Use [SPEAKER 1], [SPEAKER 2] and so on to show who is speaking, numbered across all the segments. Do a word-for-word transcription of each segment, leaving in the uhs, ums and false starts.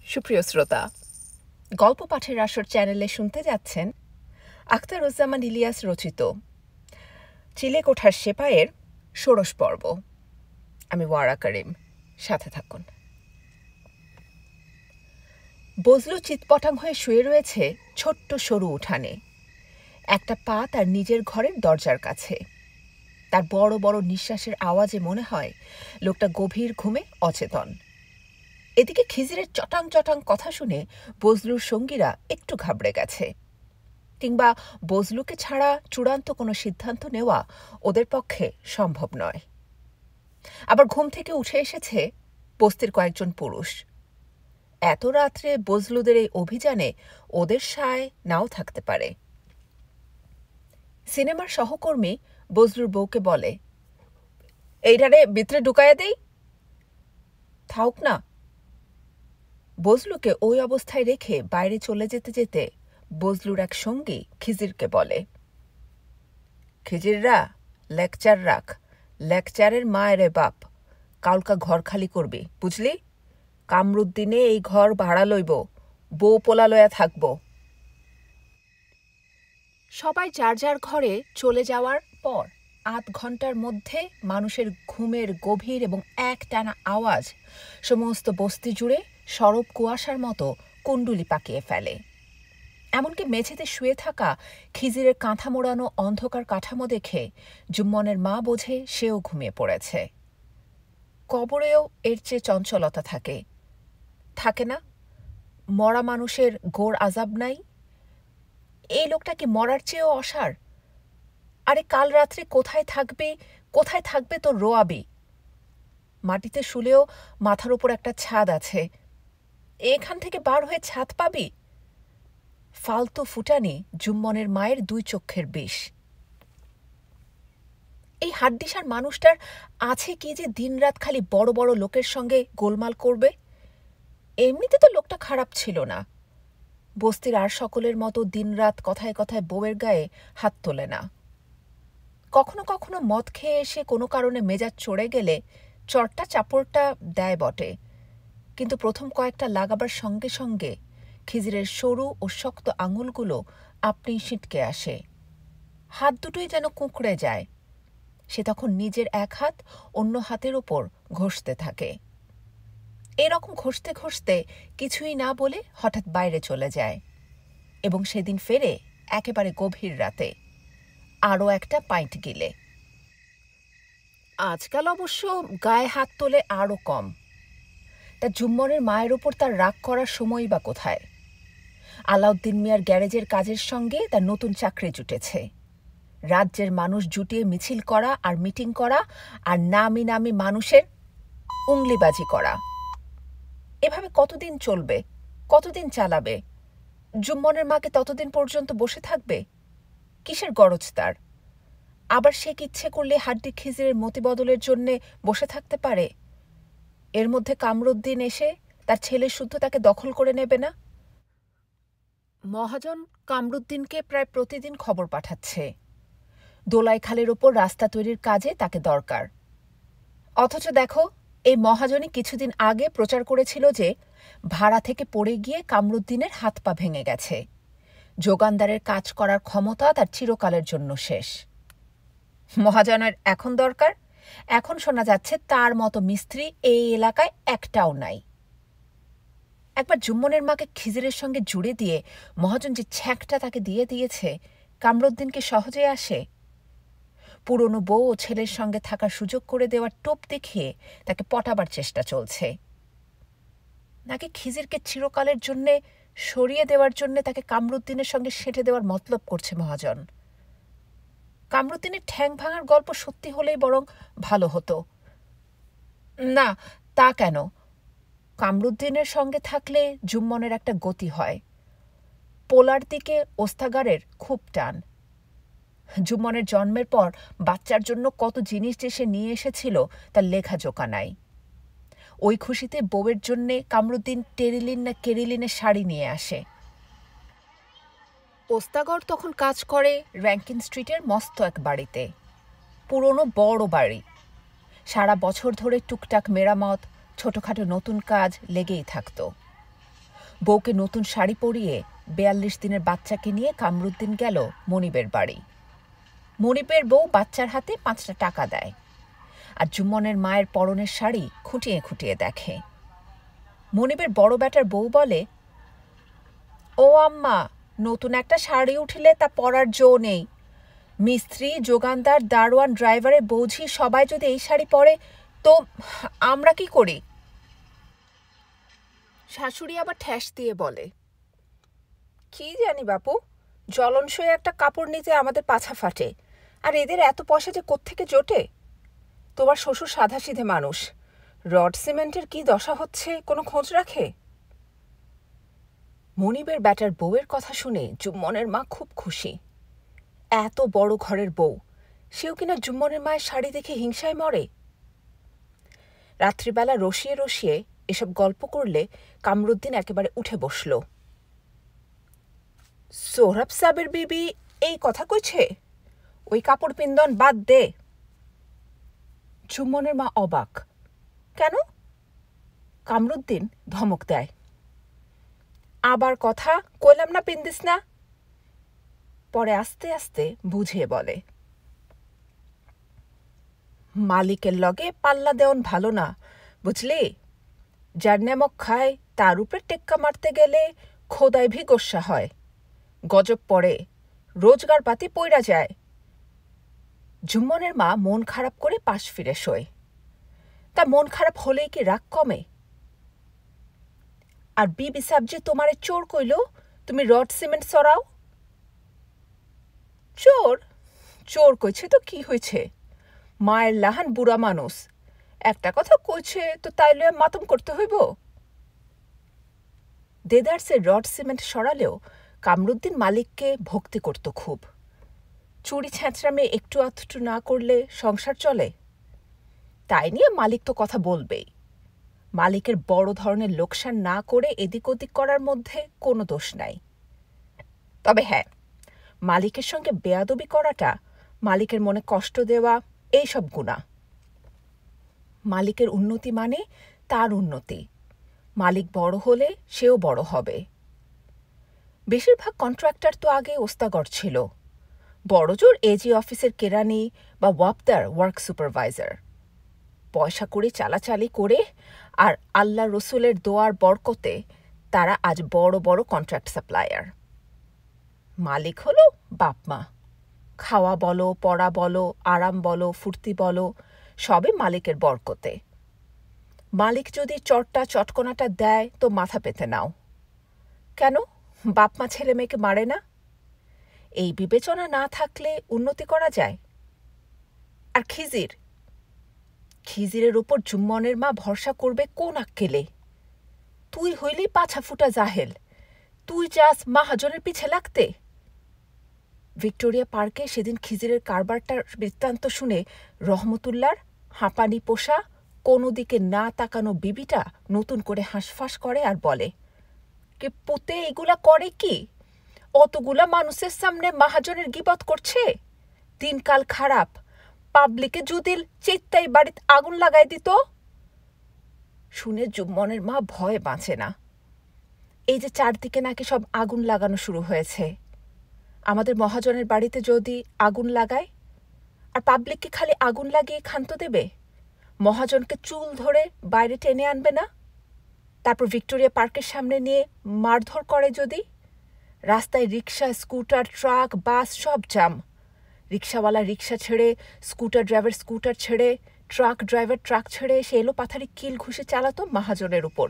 [SPEAKER 1] সুপ্রিয় শ্রোতা, গল্প পাঠের আসর চ্যানেলে শুনতে যাচ্ছেন আখতারুজ্জামান ইলিয়াস রচিত চিলেকোঠার সেপাইয়ের ষোড়শ পর্ব। আমি ওয়ারা কারিম, সাথে থাকুন। বজলু চিৎপটাং হয়ে শুয়ে রয়েছে ছোট্ট সরু উঠানে, একটা পা তার নিজের ঘরের দরজার কাছে। তার বড় বড় নিঃশ্বাসের আওয়াজে মনে হয় লোকটা গভীর ঘুমে অচেতন। এদিকে খিজিরের চটাং চটাং কথা শুনে বজলুর সঙ্গীরা একটু ঘাবড়ে গেছে, কিংবা বজলুকে ছাড়া চূড়ান্ত কোনো সিদ্ধান্ত নেওয়া ওদের পক্ষে সম্ভব নয়। আবার ঘুম থেকে উঠে এসেছে বস্তির কয়েকজন পুরুষ। এত রাত্রে বজলুদের এই অভিযানে ওদের সায় নাও থাকতে পারে। সিনেমার সহকর্মী বজলুর বউকে বলে, এইটারে ভিতরে ঢুকাইয়া দেই। থাক না। বজলুকে ওই অবস্থায় রেখে বাইরে চলে যেতে যেতে বজলুর এক সঙ্গী খিজিরকে বলে, খিজিররা, লেকচার রাখ, লেকচারের মায়েরে বাপ, কালকা ঘর খালি করবি, বুঝলি? কামরুদ্দিনে এই ঘর ভাড়া লইব, বউ পোলা লয়া থাকব। সবাই যার যার ঘরে চলে যাওয়ার পর আধ ঘন্টার মধ্যে মানুষের ঘুমের গভীর এবং একটানা আওয়াজ সমস্ত বস্তি জুড়ে সরব কুয়াশার মতো কুণ্ডুলি পাকিয়ে ফেলে। এমনকি মেঝেতে শুয়ে থাকা খিজিরের কাঁথা মোড়ানো অন্ধকার কাঠামো দেখে জুম্মনের মা বোঝে সেও ঘুমিয়ে পড়েছে। কবরেও এর চেয়ে চঞ্চলতা থাকে থাকে না? মরা মানুষের গোর আজাব নাই? এই লোকটা কি মরার চেয়েও অসার? আরে কাল রাত্রে কোথায় থাকবে কোথায় থাকবে তোর রোয়াবি? মাটিতে শুলেও মাথার উপর একটা ছাদ আছে, এখান থেকে বার হয়ে ছাদ পাবি? ফালতু ফুটানি জুম্মনের মায়ের দুই চক্ষের বিষ। এই হাড্ডিসার মানুষটার আছে কি যে দিনরাত খালি বড় বড় লোকের সঙ্গে গোলমাল করবে? এমনিতে তো লোকটা খারাপ ছিল না। বস্তির আর সকলের মতো দিনরাত কথায় কথায় বউয়ের গায়ে হাত তোলে না। কখনো কখনো মদ খেয়ে এসে কোনো কারণে মেজাজ চড়ে গেলে চটটা চাপড়টা দেয় বটে, কিন্তু প্রথম কয়েকটা লাগাবার সঙ্গে সঙ্গে খিজিরের সরু ও শক্ত আঙুলগুলো আপনি সিটকে আসে, হাত দুটোই যেন কুঁকড়ে যায়। সে তখন নিজের এক হাত অন্য হাতের ওপর ঘষতে থাকে। এরকম ঘষতে ঘষতে কিছুই না বলে হঠাৎ বাইরে চলে যায়, এবং সেদিন ফেরে একেবারে গভীর রাতে, আরও একটা পাইন্ট গিলে। আজকাল অবশ্য গায়ে হাত তোলে আরও কম। তা জুম্মনের মায়ের ওপর তার রাগ করার সময়ই বা কোথায়? আলাউদ্দিন মিয়ার গ্যারেজের কাজের সঙ্গে তার নতুন চাকরি জুটেছে। রাজ্যের মানুষ জুটিয়ে মিছিল করা আর মিটিং করা আর নামি নামি মানুষের উংলিবাজি করা, এভাবে কতদিন চলবে? কতদিন চালাবে? জুম্মনের মাকে ততদিন পর্যন্ত বসে থাকবে? কিসের গরজ তার? আবার সে ইচ্ছে করলে হাড্ডি খিজিরের মতি বদলের জন্যে বসে থাকতে পারে। এর মধ্যে কামরুদ্দিন এসে তার ছেলে শুদ্ধ তাকে দখল করে নেবে না? মহাজন কামরুদ্দিনকে প্রায় প্রতিদিন খবর পাঠাচ্ছে দোলাই খালের ওপর রাস্তা তৈরির কাজে তাকে দরকার। অথচ দেখো, এই মহাজনই কিছুদিন আগে প্রচার করেছিল যে ভাড়া থেকে পড়ে গিয়ে কামরুদ্দিনের হাত পা ভেঙে গেছে, যোগানদারের কাজ করার ক্ষমতা তার চিরকালের জন্য শেষ। মহাজনের এখন দরকার? এখন শোনা যাচ্ছে তার মতো মিস্ত্রি এই এলাকায় একটাও নাই। একবার জুম্মনের মাকে খিজিরের সঙ্গে জুড়ে দিয়ে মহাজন যে ছ্যাঁকটা তাকে দিয়ে দিয়েছে, কামরুদ্দিনকে সহজে আসে? পুরনো বউ ও ছেলের সঙ্গে থাকার সুযোগ করে দেওয়ার টোপ দেখিয়ে তাকে পটাবার চেষ্টা চলছে, নাকি খিজিরকে চিরকালের জন্যে সরিয়ে দেওয়ার জন্য তাকে কামরুদ্দিনের সঙ্গে সেঁটে দেওয়ার মতলব করছে মহাজন? কামরুদ্দিনের ঠ্যাং ভাঙার গল্প সত্যি হলেই বরং ভালো হতো। না, তা কেন? কামরুদ্দিনের সঙ্গে থাকলে জুম্মনের একটা গতি হয়। পোলার দিকে ওস্তাগারের খুব টান। জুম্মনের জন্মের পর বাচ্চার জন্য কত জিনিস যে সে নিয়ে এসেছিল তার লেখা জোকা নাই। ওই খুশিতে বউয়ের জন্যে কামরুদ্দিন টেরিলিন না কেরিলিনের শাড়ি নিয়ে আসে। ওস্তাগর তখন কাজ করে র্যাঙ্কিন স্ট্রিটের মস্ত এক বাড়িতে, পুরনো বড় বাড়ি। সারা বছর ধরে টুকটাক মেরামত, ছোটখাটো নতুন কাজ লেগেই থাকত। বউকে নতুন শাড়ি পরিয়ে বিয়াল্লিশ দিনের বাচ্চাকে নিয়ে কামরুদ্দিন গেল মনিবের বাড়ি। মনিবের বউ বাচ্চার হাতে পাঁচটা টাকা দেয়, আর জুম্মনের মায়ের পরনের শাড়ি খুঁটিয়ে খুঁটিয়ে দেখে। মনিবের বড় বেটার বউ বলে, ও আম্মা, নতুন একটা শাড়ি উঠিলে তা পরার জো নেই। মিস্ত্রি, যোগানদার, দারোয়ান, ড্রাইভারের বৌঝি সবাই যদি এই শাড়ি পরে তো আমরা কি করি? শাশুড়ি আবার ঠ্যাস দিয়ে বলে, কি জানি বাপু, জ্বলনসই একটা কাপড় নিতে আমাদের পাছা ফাটে, আর এদের এত পয়সা যে কোত্থেকে জোটে। তোমার শ্বশুর সাধাসিধে মানুষ, রড সিমেন্টের কি দশা হচ্ছে কোনো খোঁজ রাখে? মনিবের ব্যাটার বউয়ের কথা শুনে জুম্মনের মা খুব খুশি। এত বড় ঘরের বউ, সেও কিনা জুম্মনের মায়ের শাড়ি দেখে হিংসায় মরে। রাত্রিবেলা রসিয়ে রসিয়ে এসব গল্প করলে কামরুদ্দিন একেবারে উঠে বসল। সোহরাব সাবের বিবি এই কথা কইছে, ওই কাপড় পিন্দন বাদ দে। জুম্মনের মা অবাক। কেন? কামরুদ্দিন ধমক দেয়, আবার কথা কইলাম না পিন্দিস না। পরে আস্তে আস্তে বুঝিয়ে বলে, মালিকের লগে পাল্লা দেওয়ান ভালো না, বুঝলি? যার নেমক খায় তার উপরে টেক্কা মারতে গেলে খোদাই ভি গোস্সা হয়, গজব পড়ে, রোজগার পাতি পইরা যায়। জুম্মনের মা মন খারাপ করে পাশ ফিরে শোয়। তা মন খারাপ হলেই কি রাগ কমে? আর বিবি সাহেব যে তোমারে চোর কইল, তুমি রড সিমেন্ট সরাও। চোর? চোর কইছে তো কি হয়েছে? মায়ের লাহান বুড়া মানুষ, একটা কথা কইছে তো তাইলে মাতম করতে হইব? দেদারসের রড সিমেন্ট সরালেও কামরুদ্দিন মালিককে ভক্তি করত খুব। চুরি ছ্যাঁচড়ামে একটু আধটু না করলে সংসার চলে? তাই নিয়ে মালিক তো কথা বলবেই। মালিকের বড় ধরনের লোকসান না করে এদিক ওদিক করার মধ্যে কোনো দোষ নাই। তবে হ্যাঁ, মালিকের সঙ্গে বেয়াদবি করাটা, মালিকের মনে কষ্ট দেওয়া, এইসব গুণা। মালিকের উন্নতি মানে তার উন্নতি। মালিক বড় হলে সেও বড় হবে। বেশিরভাগ কন্ট্রাক্টর তো আগে ওস্তাগর ছিল, বড়জোর এজি অফিসের কেরানি বা ওয়াপদার ওয়ার্ক সুপারভাইজার। পয়সা করে চালাচালি করে আর আল্লাহ রসুলের দোয়ার বরকতে তারা আজ বড় বড় কন্ট্রাক্ট সাপ্লায়ার। মালিক হলো বাপ মা। খাওয়া বলো, পড়া বলো, আরাম বলো, ফুর্তি বলো, সবে মালিকের বরকতে। মালিক যদি চটটা চটকনাটা দেয় তো মাথা পেতে নাও। কেন বাপ মা ছেলে মেয়েকে মারে না? এই বিবেচনা না থাকলে উন্নতি করা যায়? আর খিজির খিজিরের উপর জুম্মনের মা ভরসা করবে কোন আক্কেলে? তুই হইলি পাছা ফুটা জাহেল, তুই যাস মাহাজনের পিছে লাগতে। ভিক্টোরিয়া পার্কে সেদিন খিজিরের কারবারটার বৃত্তান্ত শুনে রহমতুল্লার হাঁপানি পোষা কোনো দিকে না তাকানো বিবিটা নতুন করে হাঁসফাঁস করে আর বলে, কে পুতে এগুলা করে কি? অতগুলা মানুষের সামনে মাহাজনের গিবত করছে। দিনকাল খারাপ, পাবলিকে যুদিল চেত্তাই বাড়িতে আগুন লাগাই দিত। শুনে জুম্মনের মা ভয়ে বাঁচে না। এই যে চারদিকে নাকি সব আগুন লাগানো শুরু হয়েছে, আমাদের মহাজনের বাড়িতে যদি আগুন লাগায়, আর পাবলিককে খালি আগুন লাগিয়ে ক্ষান্ত দেবে, মহাজনকে চুল ধরে বাইরে টেনে আনবে না? তারপর ভিক্টোরিয়া পার্কের সামনে নিয়ে মারধর করে যদি? রাস্তায় রিক্সা, স্কুটার, ট্রাক, বাস সব জাম। রিক্সাওয়ালা রিক্সা ছেড়ে, স্কুটার ড্রাইভার স্কুটার ছেড়ে, ট্রাক ড্রাইভার ট্রাক ছেড়ে সে এলো পাথারি কিল ঘুষে চালাতো মহাজনের উপর।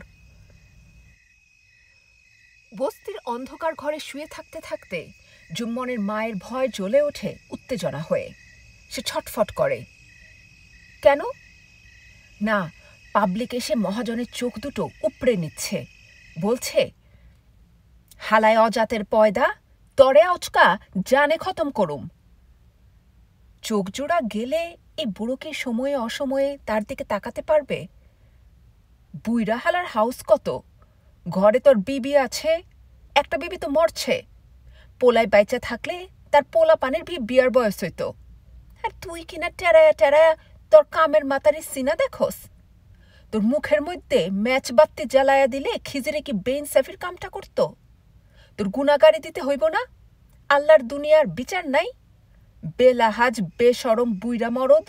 [SPEAKER 1] বস্তির অন্ধকার ঘরে শুয়ে থাকতে থাকতে জুম্মনের মায়ের ভয় জ্বলে ওঠে উত্তেজনা হয়ে। সে ছটফট করে। কেন? না, পাবলিক এসে মহাজনের চোখ দুটো উপড়ে নিচ্ছে, বলছে, হালায় অজাতের পয়দা, তরে অচকা জানে খতম করুম। চোখ জোড়া গেলে এই বুড়োকে সময়ে অসময়ে তার দিকে তাকাতে পারবে? বুইরা হালার হাউস কত, ঘরে তোর বিবি আছে, একটা বিবি তো মরছে। পোলায় বাইচা থাকলে তার পোলা পানের ভি বিয়ার বয়স হইতো। আর তুই কিনা টেরায়া টেরায়া তোর কামের মাতারি সিনা দেখোস। তোর মুখের মধ্যে ম্যাচ বাত্তি জ্বালায়া দিলে খিজিরে কি বেইন সাফির কামটা করত? তোর গুনাগারি দিতে হইব না? আল্লাহর দুনিয়ার বিচার নাই? বেলাহাজ বেশরম বুইরা মরদ।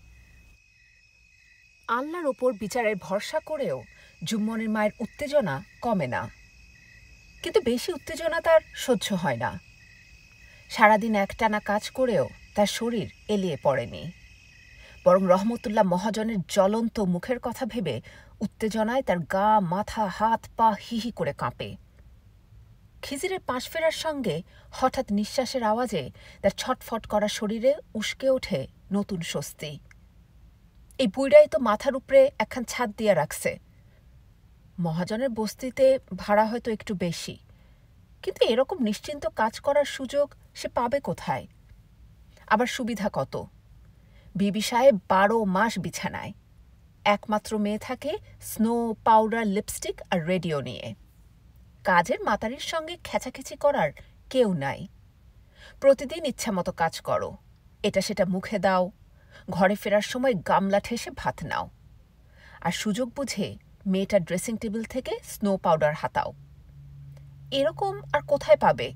[SPEAKER 1] আল্লাহর ওপর বিচারের ভরসা করেও জুম্মনের মায়ের উত্তেজনা কমে না, কিন্তু বেশি উত্তেজনা তার সহ্য হয় না। সারাদিন একটানা কাজ করেও তার শরীর এলিয়ে পড়েনি, বরং রহমতুল্লাহ মহাজনের জ্বলন্ত মুখের কথা ভেবে উত্তেজনায় তার গা, মাথা, হাত পা হিহি করে কাঁপে। খিজিরের পাশ ফেরার সঙ্গে হঠাৎ নিঃশ্বাসের আওয়াজে তার ছটফট করা শরীরে উস্কে ওঠে নতুন স্বস্তি। এই বুইড়াই তো মাথার উপরে একখান ছাদ দিয়া রাখছে। মহাজনের বস্তিতে ভাড়া হয়তো একটু বেশি, কিন্তু এরকম নিশ্চিন্ত কাজ করার সুযোগ সে পাবে কোথায়? আবার সুবিধা কত? বিবি সাহেব বারো মাস বিছানায়, একমাত্র মেয়ে থাকে স্নো, পাউডার, লিপস্টিক আর রেডিও নিয়ে। কাজের মাতারির সঙ্গে খেচাখেচি করার কেউ নাই। প্রতিদিন ইচ্ছামতো কাজ করো, এটা সেটা মুখে দাও, ঘরে ফেরার সময় গামলা ঠেসে ভাত নাও, আর সুযোগ বুঝে মেয়েটার ড্রেসিং টেবিল থেকে স্নো পাউডার হাতাও। এরকম আর কোথায় পাবে?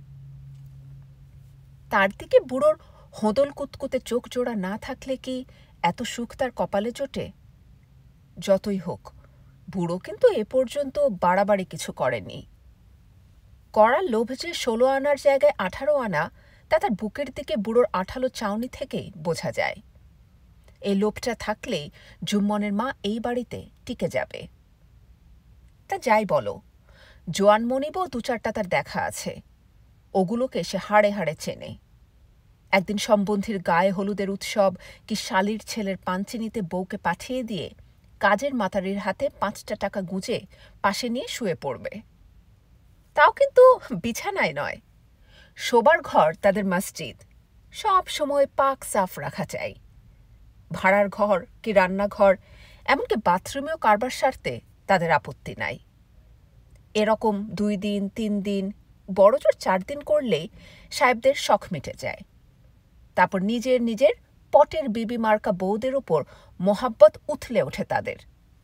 [SPEAKER 1] তার দিকে বুড়োর হোঁদল কুতকুতে চোখ জোড়া না থাকলে কি এত সুখ তার কপালে জোটে? যতই হোক, বুড়ো কিন্তু এ পর্যন্ত বাড়াবাড়ি কিছু করেনি। করার লোভ যে ষোলো আনার জায়গায় আঠারো আনা, তা তার বুকের দিকে বুড়োর আঠালো চাউনি থেকেই বোঝা যায়। এই লোভটা থাকলেই জুম্মনের মা এই বাড়িতে টিকে যাবে। তা যাই বলো, জোয়ান মনিবও দু চারটা তার দেখা আছে, ওগুলোকে সে হাড়ে হাড়ে চেনে। একদিন সম্বন্ধীর গায়ে হলুদের উৎসব কি শালির ছেলের পাঞ্চিনিতে বউকে পাঠিয়ে দিয়ে কাজের মাতারির হাতে পাঁচটা টাকা গুঁজে পাশে নিয়ে শুয়ে পড়বে। তাও কিন্তু বিছানায় নয়, শোবার ঘর তাদের মসজিদ, সব সময় পাক সাফ রাখা চাই। ভাড়ার ঘর কি রান্নাঘর, এমনকি বাথরুমেও কারবার সারতে তাদের আপত্তি নাই। এরকম দুই দিন তিন দিন, বড়জোর চার দিন করলেই সাহেবদের শখ মিটে যায়। তারপর নিজের নিজের পটের বিবি মার্কা বউদের ওপর মোহাব্বত উথলে ওঠে তাদের।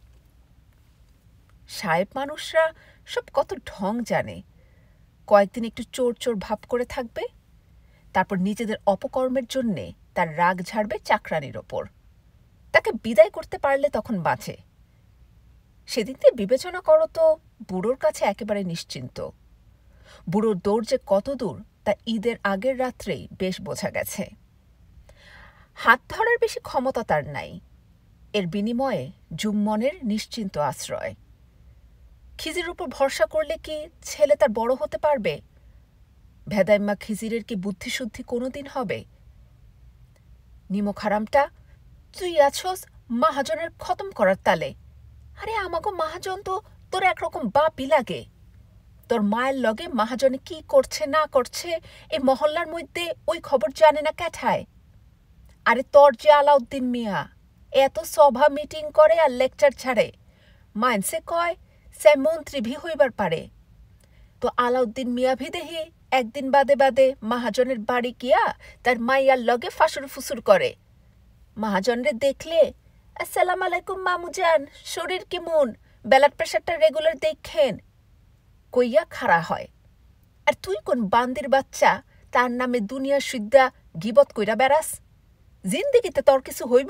[SPEAKER 1] সাহেব মানুষরা সব কত ঢং জানে। কয়েকদিন একটু চোর চোর ভাব করে থাকবে, তারপর নিজেদের অপকর্মের জন্যে তার রাগ ঝাড়বে চাকরানির ওপর। তাকে বিদায় করতে পারলে তখন বাঁচে। সেদিন দিয়ে বিবেচনা করো তো, বুড়োর কাছে একেবারে নিশ্চিন্ত। বুড়োর দৌড় যে কত দূর তা ঈদের আগের রাত্রেই বেশ বোঝা গেছে। হাত ধরার বেশি ক্ষমতা তার নাই, এর বিনিময়ে জুম্মনের নিশ্চিন্ত আশ্রয়। খিজির উপর ভরসা করলে কি ছেলে তার বড় হতে পারবে? ভেদাইম্মা খিজিরের কি বুদ্ধিশুদ্ধি কোনোদিন হবে? নিমখারামটা, তুই আছোস মাহাজনের খতম করার তালে। আরে আমাগো মাহাজন তো তোর একরকম বাপই লাগে। তোর মায়ের লগে মাহাজনে কি করছে না করছে এই মহল্লার মধ্যে ওই খবর জানে না ক্যাঠায়। আরে তোর যে আলাউদ্দিন মিয়া এত সভা মিটিং করে আর লেকচার ছাড়ে, মাইনসে কয় সে মন্ত্রী ভি হইবার পারে। তো আলাউদ্দিন মিয়া ভি দেহি একদিন বাদে বাদে মাহাজনের বাড়ি গিয়া তার মাইয়ার লগে ফাসুর ফুসুর করে। মাহাজনরে দেখলে, আসসালাম আলাইকুম মামুজান, শরীর কেমন, ব্লাড প্রেশারটা রেগুলার দেখেন কইয়া খাড়া হয়। আর তুই কোন বান্দির বাচ্চা তার নামে দুনিয়া সুদ্ধা গিবত কইরা বেড়াস? জিন্দিগিতে তোর কিছু হইব?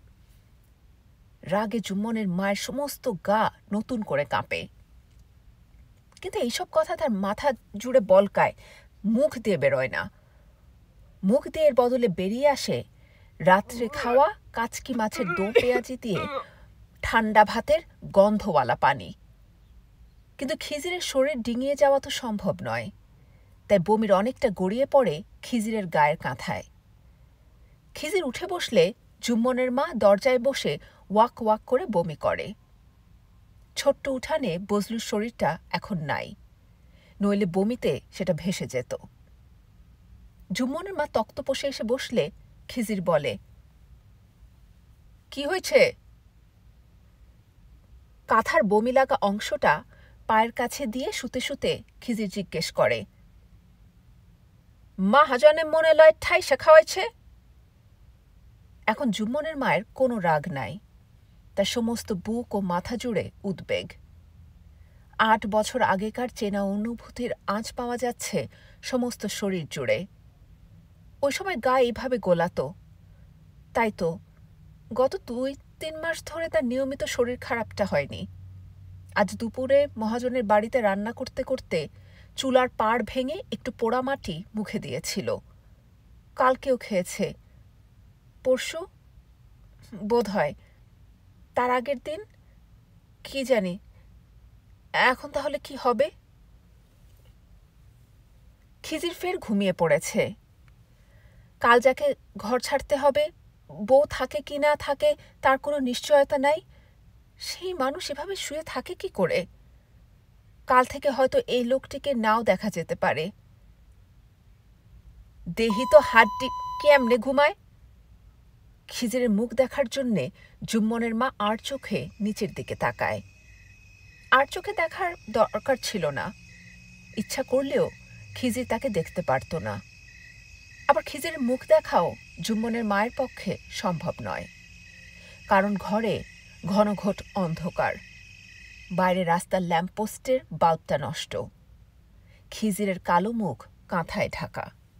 [SPEAKER 1] রাগে জুম্মনের মায়ের সমস্ত গা নতুন করে কাঁপে, কিন্তু এইসব কথা তার মাথা জুড়ে বলকায়, মুখ দিয়ে বেরোয় না। মুখ দিয়ে এর বদলে বেরিয়ে আসে রাত্রে খাওয়া কাচকি মাছের দো পেঁয়াজি দিয়ে ঠান্ডা ভাতের গন্ধওয়ালা পানি। কিন্তু খিজিরের শরীর ডিঙিয়ে যাওয়া তো সম্ভব নয়, তাই বমির অনেকটা গড়িয়ে পড়ে খিজিরের গায়ের কাঁথায়। খিজির উঠে বসলে জুম্মনের মা দরজায় বসে ওয়াক ওয়াক করে বমি করে। ছোট্ট উঠানে বজলুর শরীরটা এখন নাই, নইলে বমিতে সেটা ভেসে যেত। জুম্মনের মা তক্তপোষে এসে বসলে খিজির বলে, কি হয়েছে? কাঁথার বমি লাগা অংশটা পায়ের কাছে দিয়ে শুতে শুতে খিজির জিজ্ঞেস করে, মাহাজনে মনে লয় ঠাইসা খাওয়াইছে? এখন জুম্মনের মায়ের কোনো রাগ নাই, তার সমস্ত বুক ও মাথা জুড়ে উদ্বেগ। আট বছর আগেকার চেনা অনুভূতির আঁচ পাওয়া যাচ্ছে সমস্ত শরীর জুড়ে। ওই সময় গা এইভাবে গোলাতো, তাই তো গত দুই তিন মাস ধরে তার নিয়মিত শরীর খারাপটা হয়নি। আজ দুপুরে মহাজনের বাড়িতে রান্না করতে করতে চুলার পাড় ভেঙে একটু পোড়া মাটি মুখে দিয়েছিল। কালকেও খেয়েছে, পরশু বোধ হয়, তার আগের দিন, কি জানি। এখন তাহলে কি হবে? খিজির ফের ঘুমিয়ে পড়েছে। কাল যাকে ঘর ছাড়তে হবে, বউ থাকে কি না থাকে তার কোনো নিশ্চয়তা নাই, সেই মানুষ এভাবে শুয়ে থাকে কি করে? কাল থেকে হয়তো এই লোকটিকে নাও দেখা যেতে পারে। দেহি তো হাড্ডি কেমনে ঘুমায়? খিজিরের মুখ দেখার জন্যে জুম্মনের মা আর চোখে নিচের দিকে তাকায়। আর চোখে দেখার দরকার ছিল না, ইচ্ছা করলেও খিজির তাকে দেখতে পারত না। আবার খিজিরের মুখ দেখাও জুম্মনের মায়ের পক্ষে সম্ভব নয়, কারণ ঘরে ঘনঘোট অন্ধকার। বাইরে রাস্তার ল্যাম্পপোস্টের বাল্বটা নষ্ট। খিজিরের কালো মুখ কাঁথায় ঢাকা।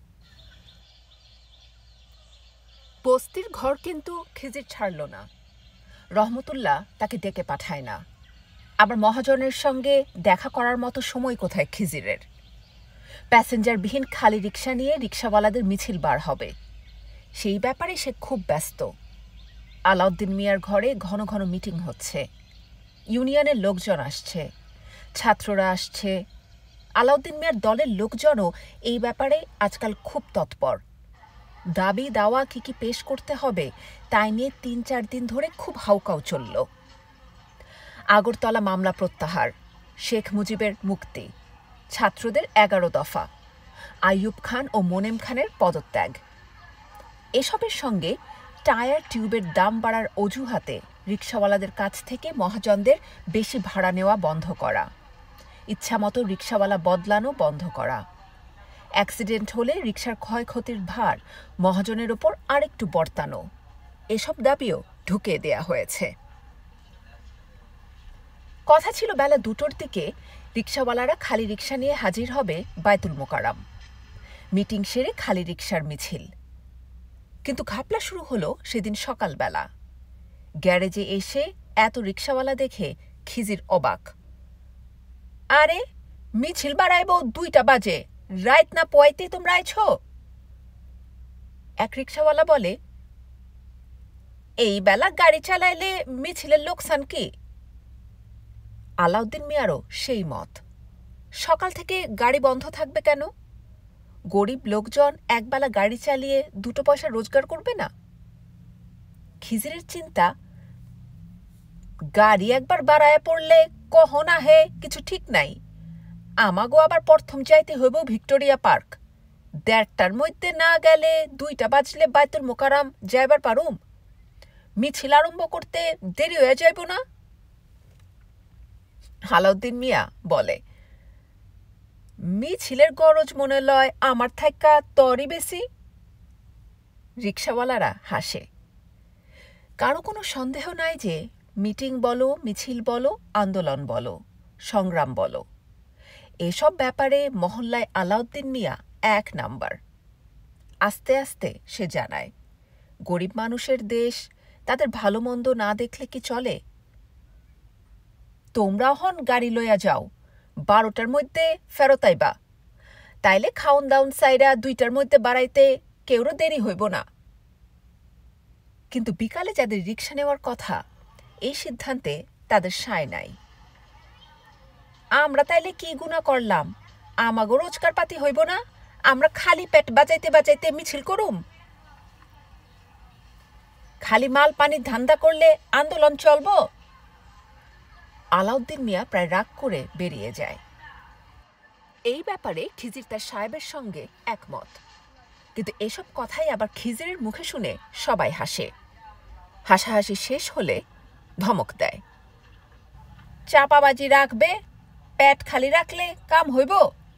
[SPEAKER 1] বস্তির ঘর কিন্তু খিজির ছাড়ল না। রহমতুল্লাহ তাকে ডেকে পাঠায় না। আবার মহাজনের সঙ্গে দেখা করার মতো সময় কোথায় খিজিরের? প্যাসেঞ্জারবিহীন খালি রিক্সা নিয়ে রিক্সাওয়ালাদের মিছিল বার হবে, সেই ব্যাপারে সে খুব ব্যস্ত। আলাউদ্দিন মিয়ার ঘরে ঘন ঘন মিটিং হচ্ছে, ইউনিয়নের লোকজন আসছে, ছাত্ররা আসছে। আলাউদ্দিন মিয়ার দলের লোকজনও এই ব্যাপারে আজকাল খুব তৎপর। দাবি দাওয়া কি কি পেশ করতে হবে তাই নিয়ে তিন চার দিন ধরে খুব হাউকাউ চলল। আগরতলা মামলা প্রত্যাহার, শেখ মুজিবের মুক্তি, ছাত্রদের এগারো দফা, আইয়ুব খান ও মোনেম খানের পদত্যাগ। এসবের সঙ্গে টায়ার টিউবের দাম বাড়ার অজুহাতে রিক্সাওয়ালাদের কাছ থেকে মহাজনদের বেশি ভাড়া নেওয়া বন্ধ করা, ইচ্ছামতো রিক্সাওয়ালা বদলানো বন্ধ করা, অ্যাক্সিডেন্ট হলে রিক্সার ক্ষয়ক্ষতির ভার মহাজনের ওপর আরেকটু বর্তানো, এসব দাবিও ঢুকিয়ে দেয়া হয়েছে। কথা ছিল বেলা দুটোর দিকে রিক্সাওয়ালারা খালি রিক্সা নিয়ে হাজির হবে বায়তুল মোকাররম। মিটিং সেরে খালি রিক্সার মিছিল। কিন্তু ঘাপলা শুরু হলো সেদিন সকালবেলা। গ্যারেজে এসে এত রিক্সাওয়ালা দেখে খিজির অবাক। আরে, মিছিল বাড়াইব দুইটা বাজে, রাত না পয়তেই তোমরা আইছ? এক রিক্সাওয়ালা বলে, এই বেলা গাড়ি চালাইলে মিছিলের লোকসান কি? আলাউদ্দিন মিয়ারও সেই মত। সকাল থেকে গাড়ি বন্ধ থাকবে কেন? গরিব লোকজন একবেলা গাড়ি চালিয়ে দুটো পয়সা রোজগার করবে না? খিজিরের চিন্তা, গাড়ি একবার বাড়ায় পড়লে কখন আহে কিছু ঠিক নাই। আমাগো আবার প্রথম যাইতে হইব ভিক্টোরিয়া পার্ক। দেড়টার মধ্যে না গেলে দুইটা বাজলে বায়তুল মোকাররম যাইবার পারুম। মিছিল আরম্ভ করতে দেরি হয়ে যাইব না? আলাউদ্দিন মিয়া বলে, মিছিলের গরজ মনে লয় আমার থাইকা তরই বেশি। রিক্সাওয়ালারা হাসে। কারো কোনো সন্দেহ নাই যে মিটিং বলো, মিছিল বলো, আন্দোলন বলো, সংগ্রাম বলো, এসব ব্যাপারে মহল্লায় আলাউদ্দিন মিয়া এক নাম্বার। আস্তে আস্তে সে জানায়, গরিব মানুষের দেশ, তাদের ভালো মন্দ না দেখলে কি চলে? তোমরা হন গাড়ি লইয়া যাও, বারোটার মধ্যে ফেরত আইবা, তাইলে খাউন দাউন সাইরা দুইটার মধ্যে বাড়াইতে কেউরও দেরি হইব না। কিন্তু বিকালে যাদের রিক্সা নেওয়ার কথা, এই সিদ্ধান্তে তাদের সায় নাই। আমরা তাইলে কি গুনাহ করলাম? আমাগো রোজগার পাতি হইব না? আমরা খালি পেট বাজাইতে বাজাইতে মিছিল করুম? খালি মাল পানির ধান্দা করলে আন্দোলন চলব? আলাউদ্দিন মিয়া প্রায় রাগ করে বেরিয়ে যায়। এই ব্যাপারে খিজির তার সাহেবের সঙ্গে একমত। কিন্তু এসব কথাই আবার খিজিরের মুখে শুনে সবাই হাসে। হাসাহাসি শেষ হলে ধমক দেয়, চাপাবাজি রাখবে, পেট খালি রাখলে কাম হইব।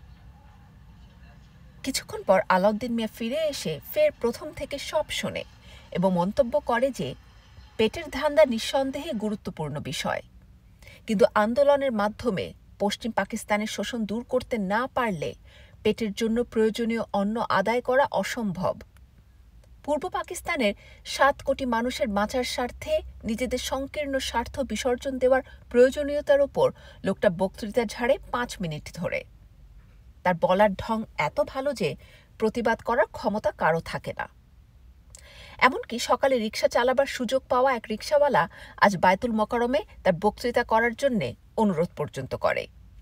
[SPEAKER 1] কিছুক্ষণ পর আলাউদ্দিন মিয়া ফিরে এসে ফের প্রথম থেকে সব শোনে এবং মন্তব্য করে যে পেটের ধান্দা নিঃসন্দেহে গুরুত্বপূর্ণ বিষয়, কিন্তু আন্দোলনের মাধ্যমে পশ্চিম পাকিস্তানের শোষণ দূর করতে না পারলে পেটের জন্য প্রয়োজনীয় অন্ন আদায় করা অসম্ভব। পূর্ব পাকিস্তানের সাত কোটি মানুষের বাঁচার স্বার্থে নিজেদের সংকীর্ণ স্বার্থ বিসর্জন দেওয়ার প্রয়োজনীয়তার ওপর লোকটা বক্তৃতা ঝাড়ে পাঁচ মিনিট ধরে। তার বলার ঢং এত ভালো যে প্রতিবাদ করার ক্ষমতা কারো থাকে না। এমনকি সকালে রিক্সা চালাবার সুযোগ পাওয়া এক রিক্সাওয়ালা আজ বায়তুল মোকাররমে তার বক্তৃতা করার জন্য অনুরোধ পর্যন্ত করে।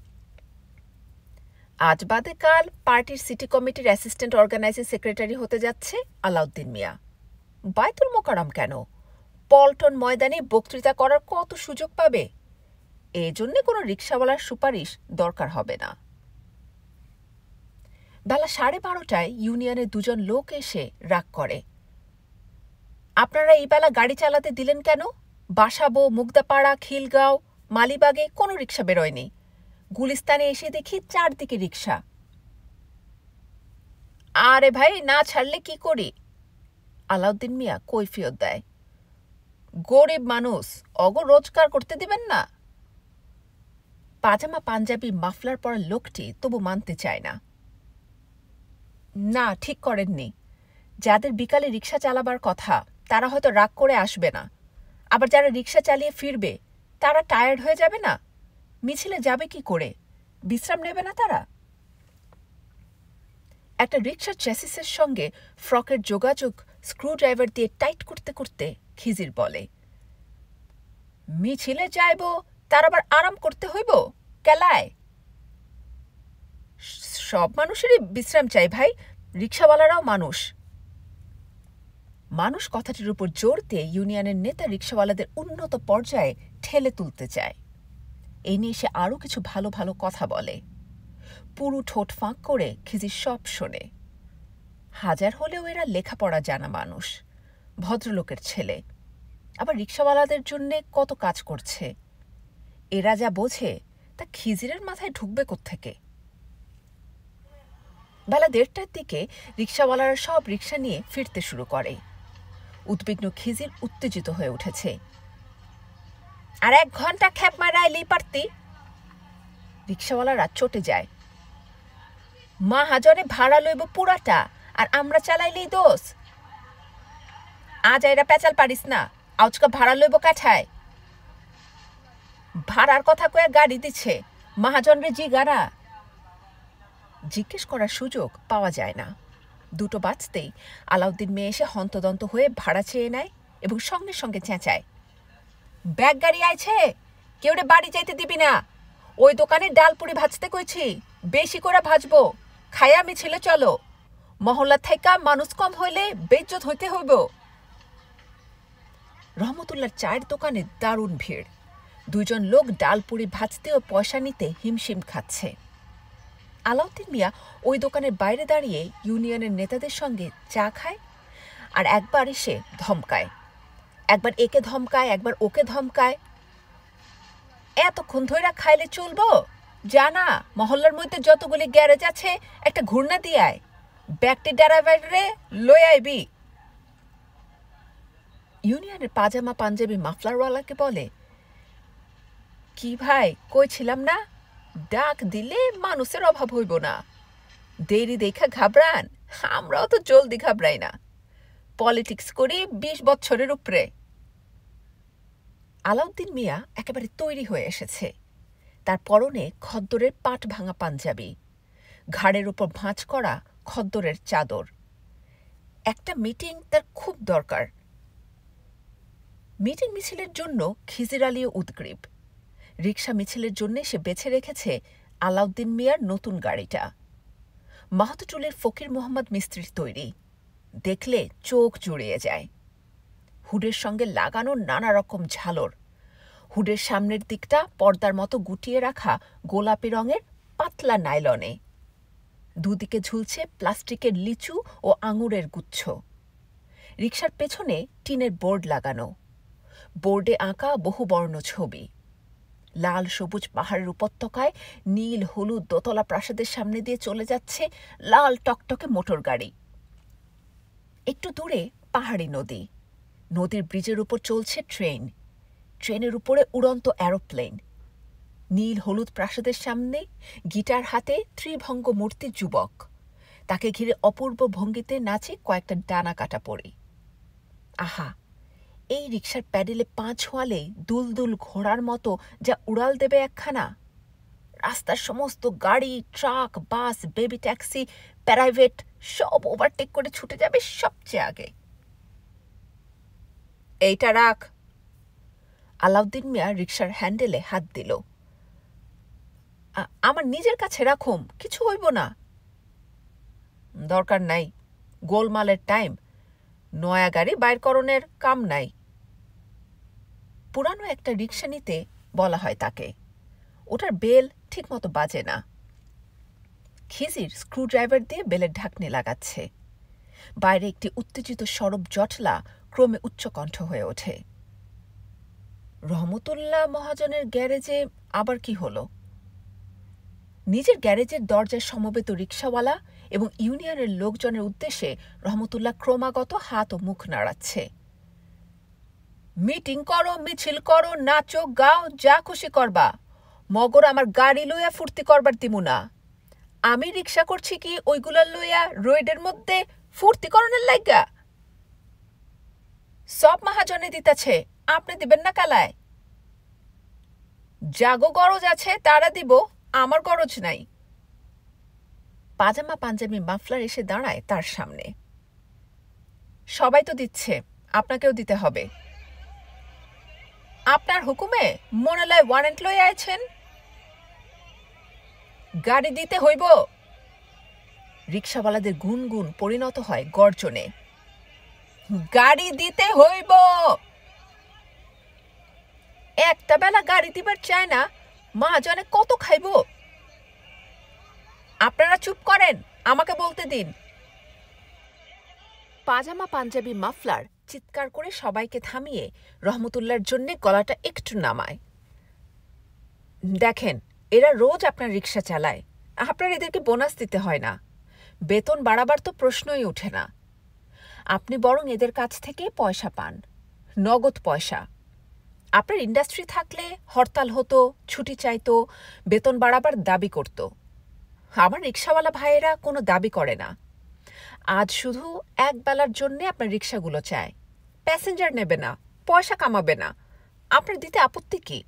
[SPEAKER 1] আজ বাদে কাল পার্টির সিটি কমিটির অ্যাসিস্ট্যান্ট অর্গানাইজিং সেক্রেটারি হতে যাচ্ছে আলাউদ্দিন মিয়া। বায়তুল মোকাররম কেন, পল্টন ময়দানে বক্তৃতা করার কত সুযোগ পাবে। এই জন্যে কোনো রিক্সাওয়ালার সুপারিশ দরকার হবে না। বেলা সাড়ে বারোটায় ইউনিয়নের দুজন লোক এসে রাগ করে, আপনারা এই বেলা গাড়ি চালাতে দিলেন কেন? বাসাবো, মুগদাপাড়া, খিলগাঁও, মালিবাগে কোনো রিক্সা বেরোয়নি। গুলিস্তানে এসে দেখি চারদিকে রিক্সা। আরে ভাই, না ছাড়লে কি করি? আলাউদ্দিন মিয়া কৈফিয়ত দেয়, গরিব মানুষ, অগ রোজগার করতে দিবেন না? পাজামা পাঞ্জাবি মাফলার পরা লোকটি তবু মানতে চায় না। না, ঠিক করেননি। যাদের বিকালে রিক্সা চালাবার কথা তারা হয়তো রাগ করে আসবে না, আবার যারা রিক্সা চালিয়ে ফিরবে তারা টায়ার্ড হয়ে যাবে না। মিছিলে যাবে কি করে? বিশ্রাম নেবে না তারা? একটা রিক্সার চ্যাসিসের সঙ্গে ফ্রকের যোগাযোগ স্ক্রুড্রাইভার দিয়ে টাইট করতে করতে খিজির বলে, মিছিলে যাইব তার আবার আরাম করতে হইব কেলায়? সব মানুষেরই বিশ্রাম চাই ভাই, রিক্সাওয়ালারাও মানুষ। মানুষ কথাটির উপর জোর দিয়ে ইউনিয়নের নেতা রিক্সাওয়ালাদের উন্নত পর্যায়ে ঠেলে তুলতে চায়। এই নিয়ে সে আরও কিছু ভালো ভালো কথা বলে। পুরো ঠোঁট ফাঁক করে খিজির সব শোনে। হাজার হলেও এরা লেখাপড়া জানা মানুষ, ভদ্রলোকের ছেলে, আবার রিক্সাওয়ালাদের জন্যে কত কাজ করছে। এরা যা বোঝে তা খিজিরের মাথায় ঢুকবে কোত্থেকে? বেলা দেড়টার দিকে রিক্সাওয়ালারা সব রিক্সা নিয়ে ফিরতে শুরু করে। উদ্বিগ্ন খিজির উত্তেজিত হয়ে উঠেছে। আর এক ঘন্টা খ্যাপ মারাইলেই পারতি। রিক্সাওয়ালারা চটে যায়, মাহাজনে ভাড়া লইব পুরাটা, আর আমরা চালাইলেই দোষ। আজ এরা পেঁচাল পারিস না, আজকা ভাড়া লইব কাঠায়। ভাড়ার কথা কয়ে গাড়ি দিচ্ছে, মাহাজন রে জিগারা। জিজ্ঞেস করার সুযোগ পাওয়া যায় না। দুটো বাজতেই আলাউদ্দিন মেয়ে এসে হন্তদন্ত হয়ে ভাড়া চেয়ে নেয় এবং সঙ্গে সঙ্গে চেঁচায়, ব্যাগ গাড়ি আইছে, কেউ রে বাড়ি যাইতে দিবি না। ওই দোকানে ডাল পুরি ভাজতে কইছি, বেশি করে ভাজবো, খায়া মিছিলে চলো। মহল্লা থেকে মানুষ কম হইলে বেজ্জত হইতে হইব। রহমতুল্লাহর চায়ের দোকানে দারুণ ভিড়। দুইজন লোক ডাল পুরি ভাজতে ও পয়সা নিতে হিমশিম খাচ্ছে। আলাউদ্দিন মিয়া ওই দোকানের বাইরে দাঁড়িয়ে ইউনিয়নের নেতাদের সঙ্গে চা খায়, আর একবার এসে ধমকায়। একবার একে ধমকায়, একবার ওকে ধমকায়। এতক্ষণ ধইরা খাইলে চলবো? জানা মহল্লার মধ্যে যতগুলি গ্যারেজ আছে একটা ঘুরনা দিয়ে আয়, ব্যাগটি ড্রাইভারে লই আইবি। ইউনিয়নের পাজামা পাঞ্জাবি মাফলারওয়ালাকে বলে, কি ভাই, কইছিলাম না ডাক দিলে মানুষের অভাব হইব না। দেরি দেখা ঘাবড়ান, আমরাও তো জলদি ঘাবড়াই না। পলিটিক্স করি বিশ বছরের উপরে। আলাউদ্দিন মিয়া একেবারে তৈরি হয়ে এসেছে। তার পরনে খদ্দরের পাট ভাঙা পাঞ্জাবি, ঘাড়ের উপর ভাঁজ করা খদ্দরের চাদর। একটা মিটিং তার খুব দরকার। মিটিং মিছিলের জন্য খিজির আলীও উদগ্রীব। রিক্সা মিছিলের জন্য সে বেছে রেখেছে আলাউদ্দিন মিয়ার নতুন গাড়িটা, মাহাতুটুলের ফকির মোহাম্মদ মিস্ত্রির তৈরি। দেখলে চোখ জুড়িয়ে যায়। হুডের সঙ্গে লাগানো নানা রকম ঝালর, হুডের সামনের দিকটা পর্দার মতো গুটিয়ে রাখা গোলাপি রঙের পাতলা নাইলনে। দুদিকে ঝুলছে প্লাস্টিকের লিচু ও আঙুরের গুচ্ছ। রিকশার পেছনে টিনের বোর্ড লাগানো, বোর্ডে আঁকা বহুবর্ণ ছবি। লাল সবুজ পাহাড়ের উপত্যকায় নীল হলুদ দোতলা প্রাসাদের সামনে দিয়ে চলে যাচ্ছে লাল টকটকে মোটর গাড়ি। একটু দূরে পাহাড়ি নদী, নদীর ব্রিজের উপর চলছে ট্রেন, ট্রেনের উপরে উড়ন্ত অ্যারোপ্লেন। নীল হলুদ প্রাসাদের সামনে গিটার হাতে ত্রিভঙ্গ মূর্তির যুবক, তাকে ঘিরে অপূর্ব ভঙ্গিতে নাচে কয়েকটা ডানা কাটা পড়ে। আহা, এই রিকশার প্যাডেলে পা ছোঁয়ালেই দুলদুল ঘোড়ার মতো যা উড়াল দেবে একখানা। রাস্তার সমস্ত গাড়ি, truck, bus, baby taxi, private সব ওভারটেক করে ছুটে যাবে সবচেয়ে আগে। এইটা রাখ। আলাউদ্দিন মিয়া রিকশার হ্যান্ডেলে হাত দিল। আমার নিজের কাছে রাখুম, কিছু হইব না। দরকার নাই, গোলমালের টাইম, নয়া গাড়ি বাইর করণের কাম নাই। পুরানো একটা রিকশা নিতে বলা হয় তাকে, ওটার বেল ঠিক মতো বাজে না। খিজির স্ক্রুড্রাইভার দিয়ে বেলের ঢাকনি লাগাচ্ছে। বাইরে একটি উত্তেজিত সরব জটলা ক্রমে উচ্চকণ্ঠ হয়ে ওঠে। রহমতুল্লাহ মহাজনের গ্যারেজে আবার কি হলো? নিজের গ্যারেজের দরজায় সমবেত রিকশাওয়ালা এবং ইউনিয়নের লোকজনের উদ্দেশ্যে রহমতুল্লাহ ক্রমাগত হাত ও মুখ নাড়াচ্ছে। মিটিং করো, মিছিল করো, নাচো, গাও, যা খুশি করবা, মগর আমার গাড়ি লইয়া ফুর্তি করবার দিমু না। আমি রিকশা করছি কি ওইগুলা লইয়া রোডের মধ্যে ফুর্তি করণের লাইগা? সব মহাজনে দিতেছে, আপনি দিবেন না কালায়? জাগো গরজ আছে তারা দিব, আমার গরজ নাই। পাজামা পাঞ্জাবি মাফলার এসে দাঁড়ায় তার সামনে। সবাই তো দিচ্ছে, আপনাকেও দিতে হবে। আপনার হুকুমে মনেলায় ওয়ারেন্ট লই আইছেন? গাড়ি দিতে হইব। রিকশাওয়ালাদের গুনগুন পরিণত হয় গর্জনে। গাড়ি দিতে হইব। একটা বেলা গাড়ি দিবার চায় না, মহাজনে কত খাইব? আপনারা চুপ করেন, আমাকে বলতে দিন। পাজামা পাঞ্জাবি মাফলার চিৎকার করে সবাইকে থামিয়ে রহমতুল্লাহর জন্য গলাটা একটু নামায়। দেখেন, এরা রোজ আপনার রিকশা চালায়, আপনার এদেরকে বোনাস দিতে হয় না, বেতন বাড়াবার তো প্রশ্নই ওঠে না। আপনি বরং এদের কাছ থেকে পয়সা পান, নগদ পয়সা। আপনার ইন্ডাস্ট্রি থাকলে হরতাল হতো, ছুটি চাইতো, বেতন বাড়াবার দাবি করত। আমার রিকশাওয়ালা ভাইয়েরা কোনো দাবি করে না। আজ শুধু এক বেলার জন্যে আপনার রিকশাগুলো চায়, প্যাসেঞ্জার নেবে না, পয়সা কামাবে না। আপনার দিতে আপত্তি কি?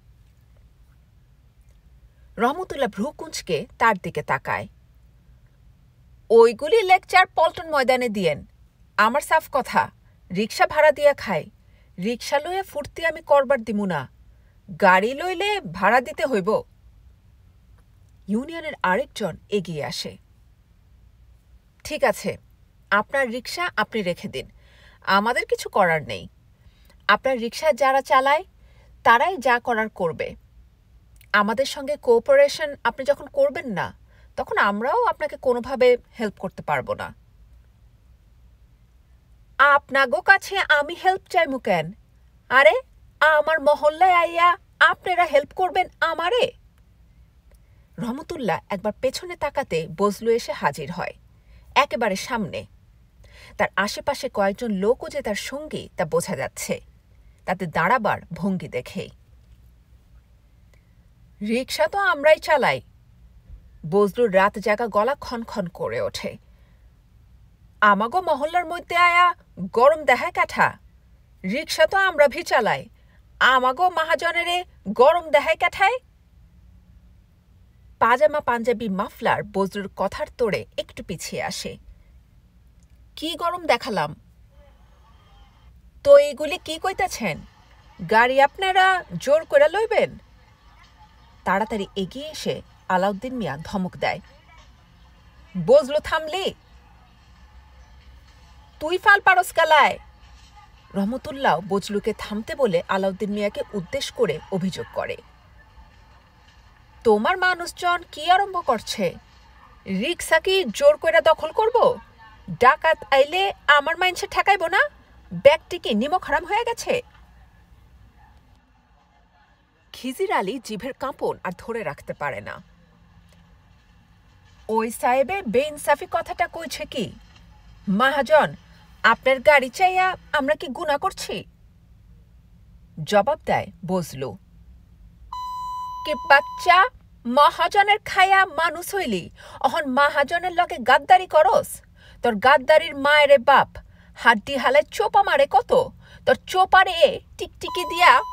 [SPEAKER 1] রহমতুল্লাহ ভ্রু কুঁচকে তার দিকে তাকায়। ওইগুলি লেকচার পল্টন ময়দানে দিয়েন, আমার সাফ কথা, রিকশা ভাড়া দিয়া খায়, রিকশা লইয়া ফুর্তি আমি করবার দিমু না, গাড়ি লইলে ভাড়া দিতে হইব। ইউনিয়নের আরেকজন এগিয়ে আসে। ঠিক আছে, আপনার রিকশা আপনি রেখে দিন, আমাদের কিছু করার নেই। আপনার রিকশা যারা চালায় তারাই যা করার করবে। আমাদের সঙ্গে কোঅপারেশন আপনি যখন করবেন না, তখন আমরাও আপনাকে কোনোভাবে হেল্প করতে পারবো না। আপনাগো কাছে আমি হেল্প চাইমু কেন? আরে, আমার মহল্লায় আইয়া আপনারা হেল্প করবেন আমারে? রহমতুল্লাহ একবার পেছনে তাকাতে বজলু এসে হাজির হয়, একেবারে সামনে। তার আশেপাশে কয়েকজন লোকও যে তার সঙ্গী তা বোঝা যাচ্ছে, তাতে দাঁড়াবার ভঙ্গি দেখেই। রিকশা তো আমরাই চালাই। বজলুর রাত জাগা গলা ক্ষণক্ষণ করে ওঠে। আমাগো মহল্লার মধ্যে আয়া গরম দেখায় কাঠা, রিকশা তো আমরা ভি চালাই, আমাগো মহাজনেরে গরম দেখায় কাঠায়। পাজামা পাঞ্জাবি মাফলার বজলুর কথার তোড়ে একটু পিছিয়ে আসে। কি গরম দেখালাম? তো এইগুলি কি কইতাছেন? গাড়ি আপনারা জোর করে লইবেন? তাড়াতাড়ি এগিয়ে এসে আলাউদ্দিন মিয়া ধমক দেয়। বজলু থামলি? তুই ফাল পারস কালায়? রহমতুল্লাহ বজলুকে থামতে বলে আলাউদ্দিন মিয়াকে উদ্দেশ্য করে অভিযোগ করে। তোমার মানুষজন কি আরম্ভ করছে? রিকশা কি জোর কইরা দখল করব? ডাকাত আইলে আমার মাইনসে ঠেকাইব না? ব্যাগটি কি নিমক হারাম হয়ে গেছে? খিজির আলী জিভের কাঁপন আর ধরে রাখতে পারে না। ওই সাহেবে বেইনসাফি কথাটা কইছে কি? মহাজন, আপনার গাড়ি চাইয়া আমরা কি গুনাহ করছি? জবাব দেয় বজলু, কি বাচ্চা, মহাজনের খায়া মানুষ হইলি অহন মহাজনের লগে গাদ্দারি করস? তোর গাদ্দারির মায়েরে বাপ হাড্ডি হালে চোপা মারে কত, তোর চোপারে টিকটিকি দিয়া